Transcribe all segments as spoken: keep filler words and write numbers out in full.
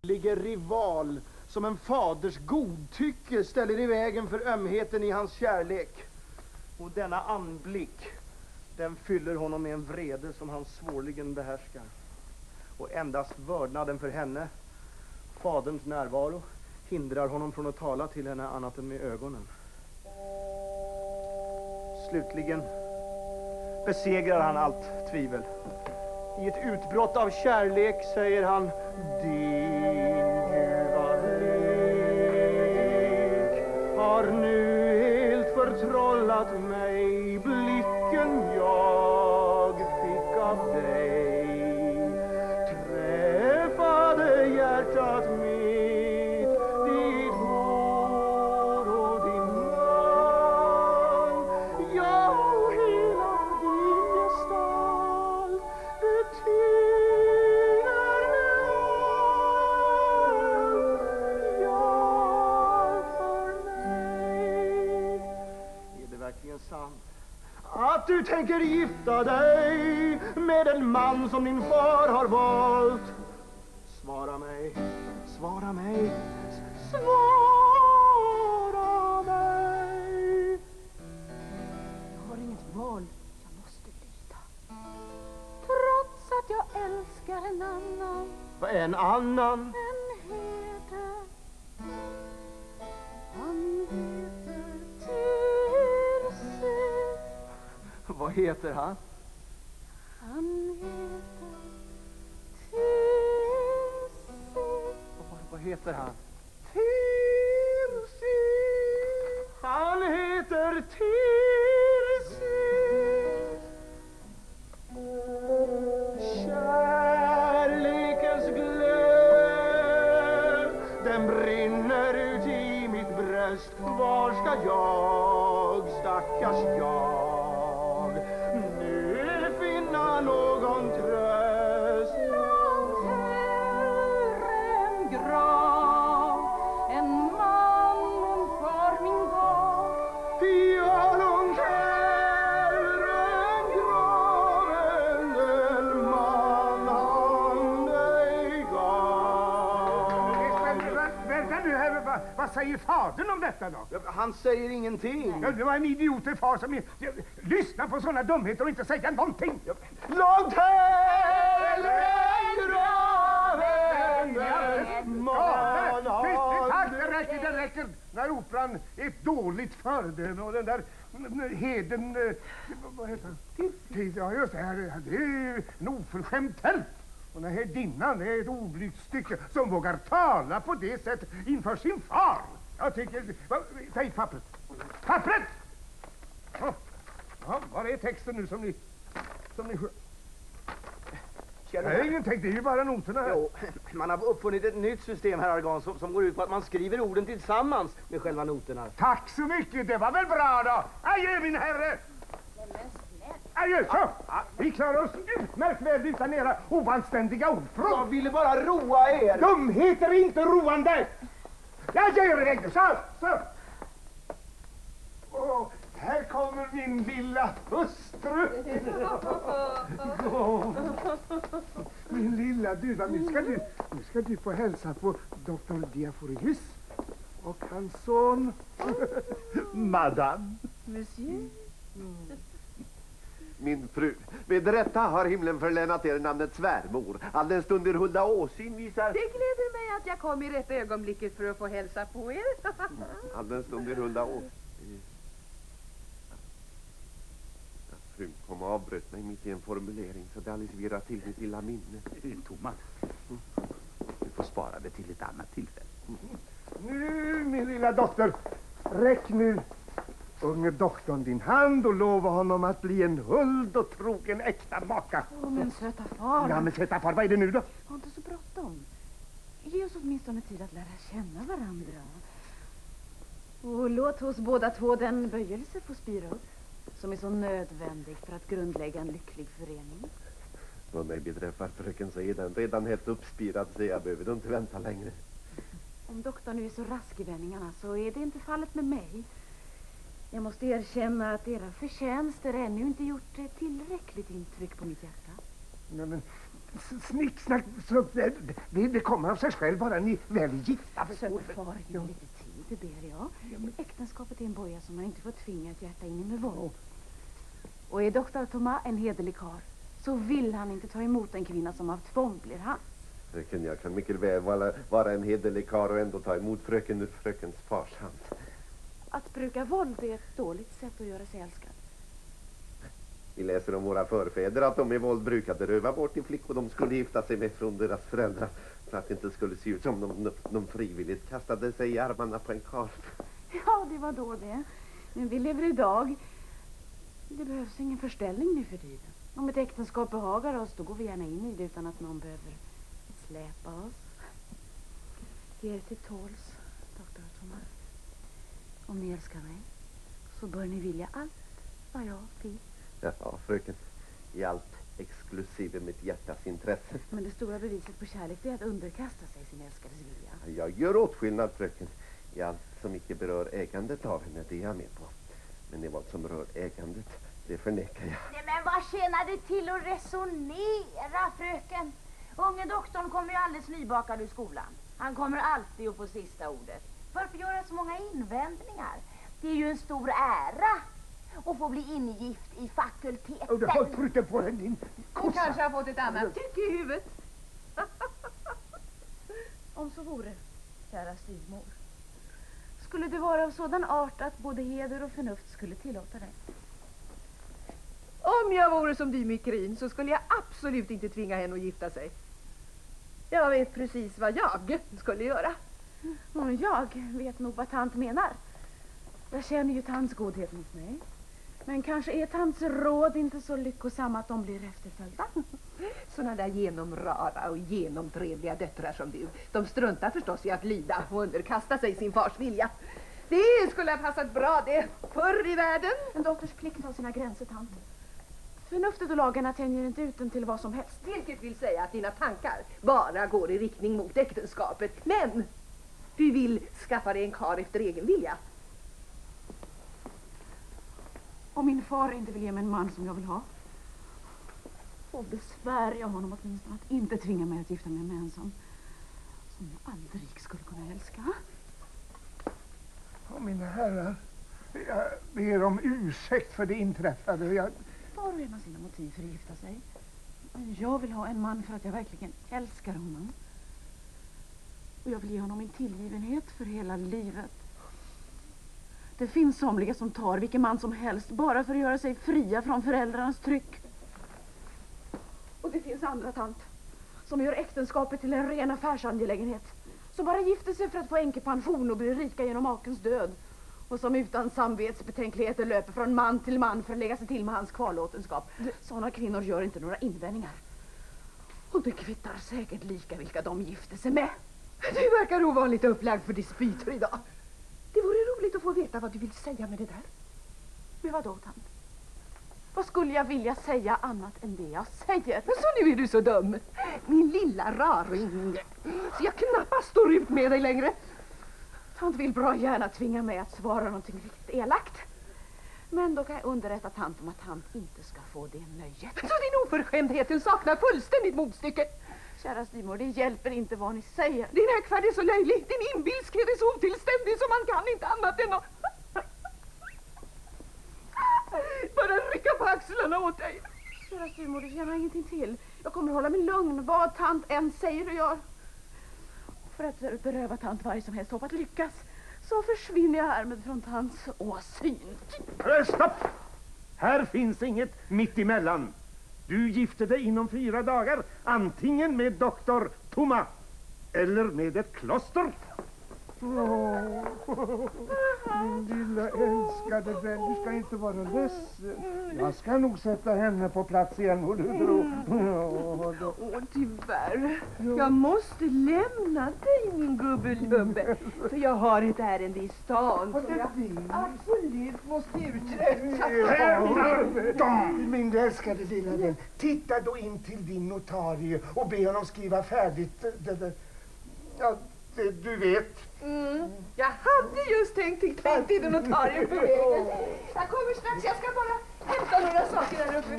ligger rival som en faders godtycke ställer i vägen för ömheten i hans kärlek. Och denna anblick, den fyller honom med en vrede som han svårligen behärskar. Och endast vördnaden för henne, faderns närvaro, hindrar honom från att tala till henne annat än med ögonen. Slutligen besegrar han allt tvivel. I ett utbrott av kärlek säger han: din ljuva lek har nu helt förtrollat mig. Blicken jag fick av dig träffade hjärtat mitt, ditt hår och din mun, ja, och hela din gestalt betyder mig allt, ja, för mig. Är det verkligen sant att du tänker gifta dig med en man som din far har valt? Svara mig, svara mig, svara mig. Jag har inget val, jag måste lyda. Trots att jag älskar en annan. Vad är en annan? En heter, han heter Tirsi. Vad heter han? Han heter Tirsi. Vad, vad heter han? Tirsi. Han heter Tirsi. Kärlekens glöd, den brinner ut i mitt bröst. Var ska jag, stackars jag, nu finna någon tröst? Långt hellre en grav, en man för min dag. Ja, långt hellre en grav än en man han dig gav. Vänta nu här, vad, vad säger fadern om detta då? Ja, han säger ingenting. Ja, det var en idioter far som ja, lyssnar på sådana dumheter och inte säger någonting. Ja. Långt hellre en grav än en man han Tack, det räcker, det räcker. När operan är ett dåligt föredöme och den där heden, vad heter han? Ja, just det här, det är en oförskämd tält. Och den här dinnan är ett oblygt stycke som vågar tala på det sättet inför sin far. Jag tycker, ta hit pappret. Pappret! Ja, ja, var är texten nu som ni, som ni... Nej, ingenting, det är ju bara noterna här. Jo, man har uppfunnit ett nytt system här, Argan, som, som går ut på att man skriver orden tillsammans med själva noterna. Tack så mycket, det var väl bra då. Adjö, min herre. Adjö, så. Vi klarar oss utmärkt väl utan era oanständiga ordprov. Jag ville bara roa er. Dumheter är inte roande. Jag gör det, så, så. Åh, här kommer min lilla hustru. Åh, min lilla du, nu ska du, nu ska du få hälsa på doktor Diaforeus och hans son. Madame. Monsieur. Min fru, med rätta har himlen förlänat er namnet svärmor. Allden stund er Hulda Åsyn visar... Det gläder mig att jag kom i rätt ögonblicket för att få hälsa på er. Allden stund er Hulda Åsyn... Frun kom och avbröt mig mitt i en formulering så det alldeles virrar till mitt lilla minne. Thomas, du får spara det till ett annat tillfälle. Nu, min lilla dotter, räck nu unge doktorn din hand och lova honom att bli en huld och trogen äkta maka. Åh, men söta far. Ja, men söta far, vad är det nu då? Var inte så bråttom. Ge oss åtminstone tid att lära känna varandra. Och låt oss båda två den böjelse få spira upp som är så nödvändig för att grundlägga en lycklig förening. Vad mig beträffar, fröken, så är den redan helt uppspirad, så jag behöver inte vänta längre. Om doktorn nu är så rask i vändningarna så är det inte fallet med mig. Jag måste erkänna att era förtjänster ännu inte gjort tillräckligt intryck på mitt hjärta. Nej, men Snick, snack, så, det, det kommer av sig själv bara ni väl är gifta. Söderfar, ge mig lite tid, det ber jag. Äktenskapet är en boja som man inte får tvinga ett hjärta in i med våld. Och är doktor Thomas en hederlig karl, så vill han inte ta emot en kvinna som av tvång blir hans. Fröken, jag kan mycket väl vara, vara en hederlig karl och ändå ta emot fröken ur frökens fars hand. Att bruka våld är ett dåligt sätt att göra sig älskad. Vi läser om våra förfäder att de i våld brukade röva bort en flickor de skulle gifta sig med från deras föräldrar, för att det inte skulle se ut som de, de frivilligt kastade sig i armarna på en karl. Ja, det var då det. Men vi lever idag. Det behövs ingen förställning nu för tiden. Om ett äktenskap behagar oss, då går vi gärna in i det utan att någon behöver släpa oss. Ge er till tåls, doktor Thomas. Om ni älskar mig, så bör ni vilja allt vad jag vill. Ja, fröken. I allt exklusive mitt hjärtas intresse. Men det stora beviset på kärlek är att underkasta sig sin älskades vilja. Jag gör åtskillnad, fröken. I allt som icke berör ägandet av henne, det är jag med på. Men i vad som rör ägandet, det förnekar jag. Nej, men vad tjänar det till att resonera, fröken? Unge doktorn kommer ju alldeles nybakad ur skolan. Han kommer alltid att få sista ordet. Varför göra så många invändningar? Det är ju en stor ära att få bli ingift i fakulteten. Och du har prutat på den, din Hon kanske har fått ett annat tycke i huvudet. Om så vore, kära styvmor, skulle det vara av sådan art att både heder och förnuft skulle tillåta det. Om jag vore som du, Mikrin, så skulle jag absolut inte tvinga henne att gifta sig. Jag vet precis vad jag skulle göra. Mm, jag vet nog vad tant menar. Jag känner ju tants godhet mot mig. Men kanske är tants råd inte så lyckosamma att de blir efterföljda. Såna där genomrara och genomtrevliga döttrar som du, de struntar förstås i att lyda och underkasta sig sin fars vilja. Det skulle ha passat bra det förr i världen. En dotters plikt har sina gränser, tant. Förnuftet och lagarna tänjer inte ut den till vad som helst. Vilket vill säga att dina tankar bara går i riktning mot äktenskapet. Men du vill skaffa dig en karl efter egen vilja. Om min far inte vill ge mig en man som jag vill ha, så besvär jag honom åtminstone att inte tvinga mig att gifta mig med en som, som jag aldrig skulle kunna älska. Ja, mina herrar, jag ber om ursäkt för det inträffade. Jag... Var och en har sina motiv för att gifta sig. Jag vill ha en man för att jag verkligen älskar honom. Och jag vill ge honom min tillgivenhet för hela livet. Det finns somliga som tar vilken man som helst bara för att göra sig fria från föräldrarnas tryck. Och det finns andra, tant, som gör äktenskapet till en ren affärsangelägenhet. Som bara gifter sig för att få änkepension och bli rika genom makens död. Och som utan samvetsbetänkligheter löper från man till man för att lägga sig till med hans kvarlåtenskap. Sådana kvinnor gör inte några invändningar. Och det kvittar säkert lika vilka de gifter sig med. Du verkar ovanligt upplagd för dispyter idag. Det vore roligt att få veta vad du vill säga med det där. Men vad då, tant? Vad skulle jag vilja säga annat än det jag säger? Men så nu är du så dum. Min lilla raring. Så jag knappast står ut med dig längre. Tant vill bra gärna tvinga mig att svara någonting riktigt elakt. Men då kan jag underrätta tant om att tant inte ska få det nöjet. Så din oförskämdhet saknar fullständigt motstycke. Kära styvmor, det hjälper inte vad ni säger. Din högfärd är så löjlig. Din inbilskhet är så otillständig så man kan inte annat än att... bara rycka på axlarna åt dig. Kära styvmor, det känner ingenting till. Jag kommer hålla mig lugn vad tant än säger och gör. För att beröva tant varje som helst hopp att lyckas, så försvinner jag härmed från tants åsyn. Stopp! Här finns inget mitt emellan. Du gifte dig inom fyra dagar, antingen med doktor Thomas eller med ett kloster. Åh, min lilla älskade vän, du ska inte vara ledsen. Jag ska nog sätta henne på plats igen, och du tror. Åh, oh, tyvärr. Jag måste lämna dig, min gubbelubbe. För jag har ett ärende i stan som jag absolut måste uträtta. Min älskade lilla vän, titta då in till din notarie och be honom skriva färdigt det där. Ja, det, du vet. Mm. Jag hade just tänkt till kvälltid och notarien på vägen. Jag kommer strax, jag ska bara hämta några saker där uppe.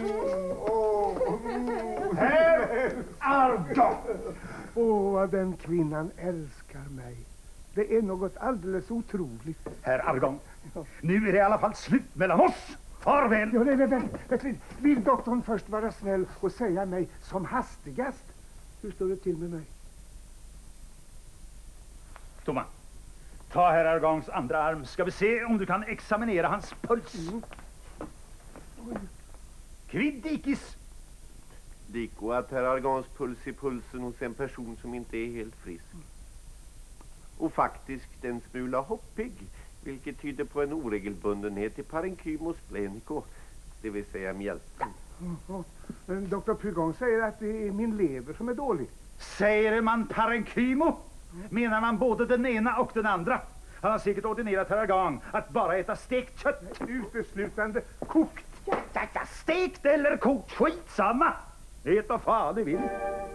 Herr Argon! Åh, vad den kvinnan älskar mig. Det är något alldeles otroligt. Herr Argon, nu är det i alla fall slut mellan oss. Farväl! Ja, nej, nej, nej, nej. Vill doktorn först vara snäll och säga mig som hastigast? Hur står det till med mig? Toma, ta herr Argons andra arm. Ska vi se om du kan examinera hans puls. Mm. Kviddikis. Diko att herr Argans puls i pulsen hos en person som inte är helt frisk. Och faktiskt en smula hoppig, vilket tyder på en oregelbundenhet i parenkymos plenico, det vill säga mjälten. Mm. Men doktor Pugon säger att det är min lever som är dålig. Säger man parenkymo? Menar man både den ena och den andra? Han har säkert ordinerat herr Argan att bara äta stekt kött. Uteslutande kokt. Ja, ja, ja, stekt eller kokt, skitsamma. Ät vad fan du vill.